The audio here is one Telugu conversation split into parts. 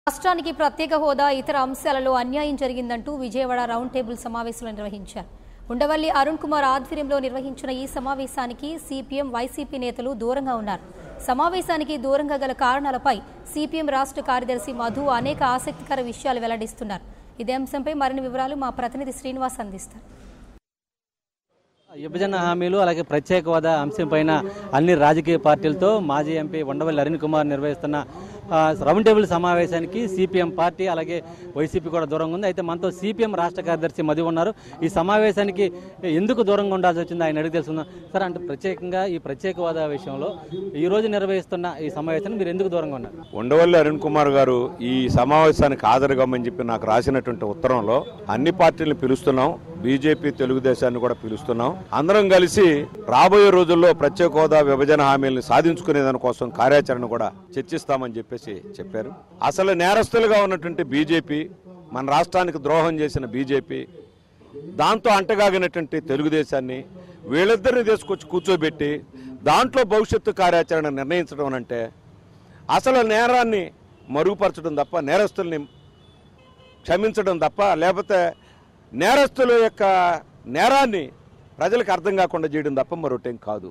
రాష్ట్రానికి ప్రత్యేక హోదా ఇతర అంశాలలో అన్యాయం జరిగిందంటూ విజయవాడ రౌండ్ టేబుల్ సమావేశం నిర్వహించారు. ఉండవల్లి అరుణ్ కుమార్ ఆధ్వర్యంలో నిర్వహించిన ఈ సమావేశానికి సిపిఎం వైసీపీ నేతలు దూరంగా ఉన్నారు. సమావేశానికి దూరంగా గల కారణాలపై సిపిఎం రాష్ట్ర కార్యదర్శి మధు అనేక ఆసక్తికర విషయాలు వెల్లడిస్తున్నారు. ఇదే అంశంపై మరిన్ని వివరాలు మా ప్రతినిధి శ్రీనివాస్ అందిస్తారు. విభజన హామీలు అలాగే ప్రత్యేక హోదా అంశంపైన అన్ని రాజకీయ పార్టీలతో మాజీ ఎంపీ ఉండవల్లి అరుణ్ కుమార్ నిర్వహిస్తున్న రౌండ్ టేబుల్ సమావేశానికి సిపిఎం పార్టీ అలాగే వైసీపీ కూడా దూరంగా ఉంది. అయితే మనతో సిపిఎం రాష్ట్ర కార్యదర్శి మధు ఉన్నారు. ఈ సమావేశానికి ఎందుకు దూరంగా ఉండాల్సి వచ్చింది ఆయన అడిగి తెలుసుకుందాం. సార్, అంటే ప్రత్యేకంగా ఈ ప్రత్యేక హోదా విషయంలో ఈ రోజు నిర్వహిస్తున్న ఈ సమావేశానికి మీరు ఎందుకు దూరంగా ఉన్నారు? ఉండవల్లి అరుణ్ కుమార్ గారు ఈ సమావేశానికి హాజరుగామని చెప్పి నాకు రాసినటువంటి ఉత్తరంలో అన్ని పార్టీలను పిలుస్తున్నాం, బీజేపీ తెలుగుదేశాన్ని కూడా పిలుస్తున్నాం, అందరం కలిసి రాబోయే రోజుల్లో ప్రత్యేక హోదా విభజన హామీలను సాధించుకునే దానికోసం కార్యాచరణ కూడా చర్చిస్తామని చెప్పేసి చెప్పారు. అసలు నేరస్తులుగా ఉన్నటువంటి బీజేపీ, మన రాష్ట్రానికి ద్రోహం చేసిన బీజేపీ, దాంతో అంటగాగినటువంటి తెలుగుదేశాన్ని వీళ్ళిద్దరిని తీసుకొచ్చి కూర్చోబెట్టి దాంట్లో భవిష్యత్తు కార్యాచరణ నిర్ణయించడం అంటే అసలు నేరాన్ని మరుగుపరచడం తప్ప, నేరస్తుల్ని క్షమించడం తప్ప, లేకపోతే నేరస్తుల యొక్క నేరాన్ని ప్రజలకు అర్థం కాకుండా చేయడం తప్ప మరొకటేం కాదు.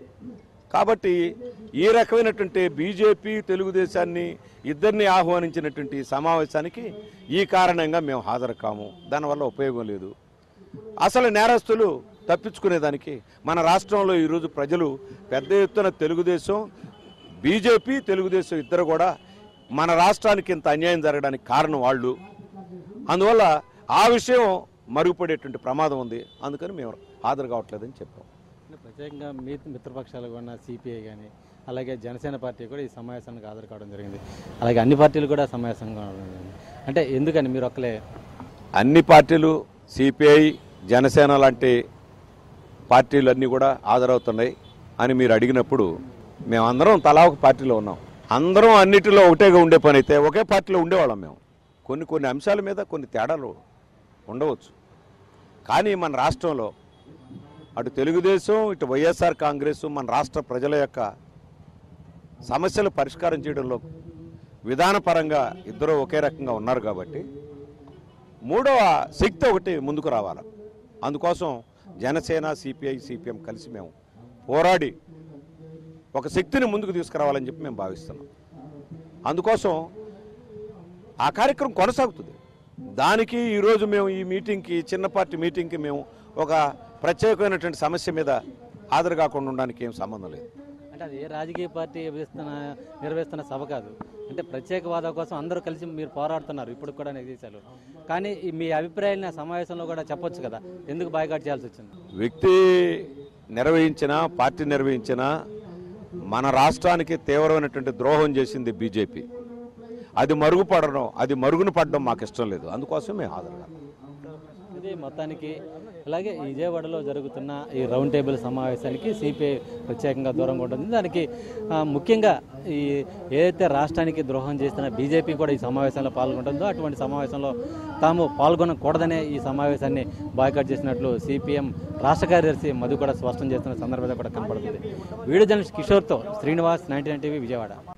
కాబట్టి ఈ రకమైనటువంటి బీజేపీ తెలుగుదేశాన్ని ఇద్దరిని ఆహ్వానించినటువంటి సమావేశానికి ఈ కారణంగా మేము హాజరు కాము. దానివల్ల ఉపయోగం లేదు. అసలు నేరస్తులు తప్పించుకునేదానికి మన రాష్ట్రంలో ఈరోజు ప్రజలు పెద్ద ఎత్తున తెలుగుదేశం, బీజేపీ తెలుగుదేశం ఇద్దరు కూడా మన రాష్ట్రానికి ఇంత అన్యాయం జరగడానికి కారణం వాళ్ళు. అందువల్ల ఆ విషయం మరుగుపడేటువంటి ప్రమాదం ఉంది. అందుకని మేము హాజరు కావట్లేదని చెప్పాం. ప్రత్యేకంగా మిత్రపక్షాలు ఉన్న సిపిఐ కానీ అలాగే జనసేన పార్టీ కూడా ఈ సమావేశానికి హాజరు కావడం జరిగింది. అలాగే అన్ని పార్టీలు కూడా సమావేశం కావడం జరిగింది. అంటే ఎందుకని మీరు ఒక్కలే? అన్ని పార్టీలు, సిపిఐ, జనసేన లాంటి పార్టీలు అన్నీ కూడా హాజరవుతున్నాయి అని మీరు అడిగినప్పుడు మేమందరం తలా ఒక పార్టీలో ఉన్నాం. అందరం అన్నిటిలో ఒకటేగా ఉండే పని అయితే ఒకే పార్టీలో ఉండేవాళ్ళం. మేము కొన్ని అంశాల మీద కొన్ని తేడాలు ఉండవచ్చు. కానీ మన రాష్ట్రంలో అటు తెలుగుదేశం, ఇటు వైఎస్ఆర్ కాంగ్రెస్ మన రాష్ట్ర ప్రజల యొక్క సమస్యలు పరిష్కారం చేయడంలో విధానపరంగా ఇద్దరు ఒకే రకంగా ఉన్నారు. కాబట్టి మూడవ శక్తి ఒకటి ముందుకు రావాలి. అందుకోసం జనసేన, సిపిఐ, సిపిఎం కలిసి మేము పోరాడి ఒక శక్తిని ముందుకు తీసుకురావాలని చెప్పి మేము భావిస్తున్నాం. అందుకోసం ఆ కార్యక్రమం కొనసాగుతుంది. దానికి ఈరోజు మేము ఈ మీటింగ్కి, చిన్న పార్టీ మీటింగ్కి మేము ఒక ప్రత్యేకమైనటువంటి సమస్య మీద హాజరు కాకుండా ఉండడానికి ఏం సంబంధం లేదు. అంటే అది ఏ రాజకీయ పార్టీ నిర్వహిస్తున్న సభ కాదు. అంటే ప్రత్యేక హోదా కోసం అందరూ కలిసి మీరు పోరాడుతున్నారు ఇప్పుడు కూడా దేశాలు. కానీ మీ అభిప్రాయాన్ని సమావేశంలో కూడా చెప్పొచ్చు కదా, ఎందుకు బాయ్కాట్ చేయాల్సి వచ్చింది? వ్యక్తి నిర్వహించినా, పార్టీ నిర్వహించినా మన రాష్ట్రానికి తీవ్రమైనటువంటి ద్రోహం చేసింది బీజేపీ. అది మరుగున పడడం మాకు ఇష్టం లేదు. అందుకోసం మేము హాజరుగా. ఇది మొత్తానికి అలాగే విజయవాడలో జరుగుతున్న ఈ రౌండ్ టేబుల్ సమావేశానికి సిపిఐ ప్రత్యేకంగా దూరంగా ఉంటుంది. దానికి ముఖ్యంగా ఈ ఏదైతే రాష్ట్రానికి ద్రోహం చేస్తున్న బీజేపీ కూడా ఈ సమావేశంలో పాల్గొంటుందో అటువంటి సమావేశంలో తాము పాల్గొనకూడదనే ఈ సమావేశాన్ని బాయ్కాట్ చేసినట్లు సిపిఎం రాష్ట్ర కార్యదర్శి మధు కూడా స్పష్టం చేస్తున్న సందర్భంగా కూడా కనపడుతుంది. వీడియో జర్నలిస్ట్ కిషోర్తో శ్రీనివాస్, 99 టీవీ, విజయవాడ.